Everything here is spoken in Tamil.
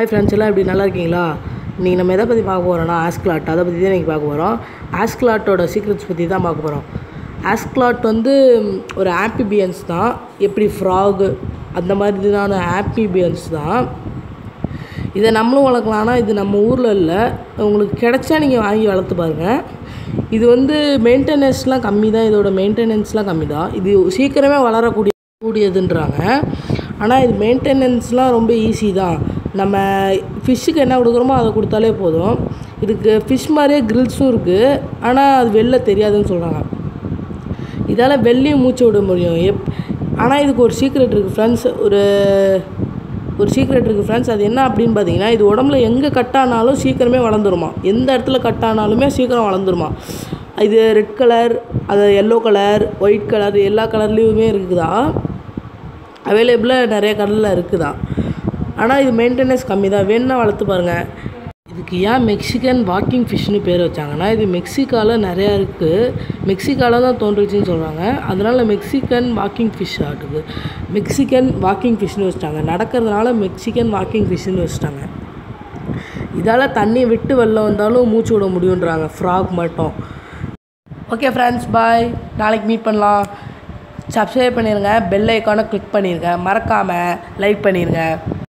ஹாய் ஃப்ரெண்ட்ஸ், எல்லாம் எப்படி நல்லா இருக்கீங்களா? இன்றைக்கி நம்ம எதை பற்றி பார்க்க போகிறோம்னா ஆஸ்க்லாட். அதை பற்றி தான் இன்றைக்கி பார்க்க போகிறோம். ஆஸ்க்லாட்டோட சீக்ரெட்ஸ் பற்றி தான் பார்க்க போகிறோம். ஆஸ்க்லாட் வந்து ஒரு ஆம்பிபியன்ஸ் தான். எப்படி ஃப்ராகு அந்த மாதிரி தான ஆம்பிபியன்ஸ் தான். இதை நம்மளும் வளர்க்கலான்னா இது நம்ம ஊரில் இல்லை. உங்களுக்கு கிடச்சா நீங்கள் வாங்கி வளர்த்து பாருங்கள். இது வந்து மெயின்டெனன்ஸ்லாம் கம்மி தான். இதோட மெயின்டெனன்ஸ்லாம் கம்மி தான். இது சீக்கிரமே வளரக்கூடியதுன்றாங்க. ஆனால் இது மெயின்டெனன்ஸ்லாம் ரொம்ப ஈஸி தான். நம்ம ஃபிஷ்ஷுக்கு என்ன கொடுக்குறோமோ அதை கொடுத்தாலே போதும். இதுக்கு ஃபிஷ் மாதிரியே கிரில்ஸும் இருக்குது. ஆனால் அது வெளில தெரியாதுன்னு சொல்கிறாங்க. இதால் வெளியும் மூச்சு விட முடியும். ஆனால் இதுக்கு ஒரு சீக்ரெட் இருக்குது ஃப்ரெண்ட்ஸ். ஒரு சீக்ரெட் இருக்குது ஃப்ரெண்ட்ஸ். அது என்ன அப்படின்னு பார்த்தீங்கன்னா, இது உடம்புல எங்கே கட் ஆனாலும் சீக்கிரமே வளர்ந்துருமா. எந்த இடத்துல கட் ஆனாலுமே சீக்கிரம் வளர்ந்துருமா. இது ரெட் கலர், அது எல்லோ கலர், ஒயிட் கலர், எல்லா கலர்லேயுமே இருக்குதா. அவைலபிளாக நிறைய கலரில் இருக்குதா. ஆனால் இது மெயின்டெனன்ஸ் கம்மி தான். வேணுன்னா வளர்த்து பாருங்கள். இதுக்கு ஏன் மெக்சிகன் வாக்கிங் ஃபிஷ்னு பேர் வச்சாங்கன்னா, இது மெக்சிகாவில் நிறையா இருக்குது. மெக்சிகாவில் தான் தோன்றுச்சுன்னு சொல்கிறாங்க. அதனால் மெக்சிகன் வாக்கிங் ஃபிஷ் ஆகுது. மெக்சிகன் வாக்கிங் ஃபிஷ்னு வச்சுட்டாங்க. நடக்கிறதுனால மெக்சிகன் வாக்கிங் ஃபிஷ்னு வச்சுட்டாங்க. இதால் தண்ணி விட்டு வெளில வந்தாலும் மூச்சு விட முடியுன்றாங்க ஃப்ராக் மட்டும். Okay friends, bye. நாளைக்கு மீட் பண்ணலாம். சப்ஸ்கிரைப் பண்ணிடுங்க. பெல் ஐக்கானை கிளிக் பண்ணிடுங்க. மறக்காமல் லைக் பண்ணிடுங்க.